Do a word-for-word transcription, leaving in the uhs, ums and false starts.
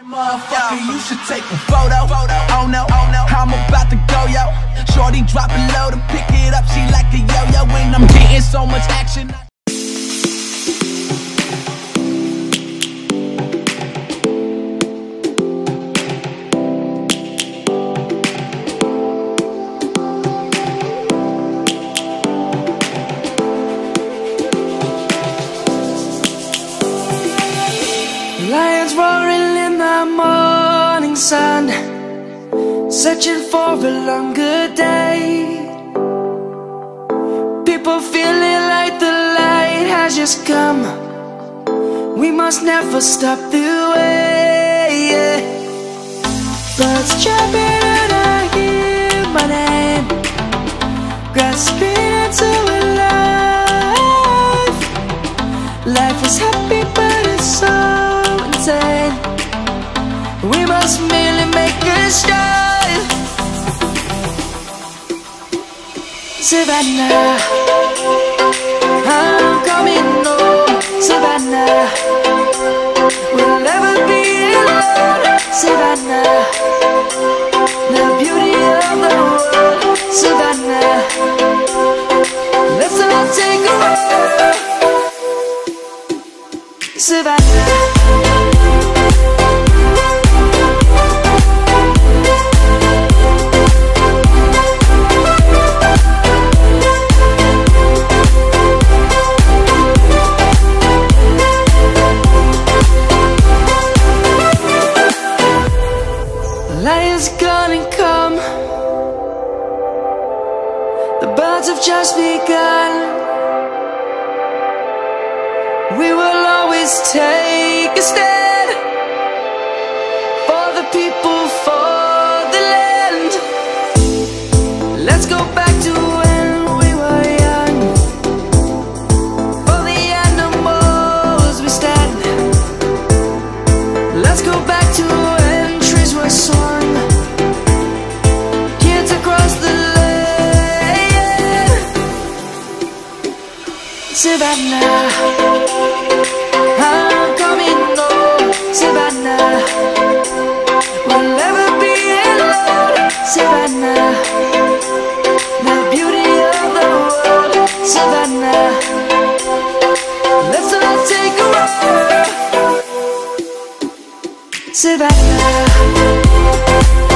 Motherfucker, you should take a photo. Oh no, oh no, I'm about to go, yo. Shorty drop it low to pick it up, she like a yo-yo. And I'm getting so much action. Lions roaring in the morning sun, searching for a longer day. People feeling like the light has just come. We must never stop the way. Birds chirping and I hear my name, grasping into a life. Life is happy but it's so insane. We must merely make a start. Savannah, I'm coming home. Savannah, we'll never be alone. Savannah, the beauty of the world. Savannah, let's all take a walk. Savannah. Lion's gonna come. The birds have just begun. We will always take a stand for the people, for the land. Let's go back to when we were young. For the animals we stand. Let's go back to when trees were swung. Savannah, I'm coming home. Savannah, we'll never be alone. Savannah, the beauty of the world. Savannah, let's all take a walk. Savannah.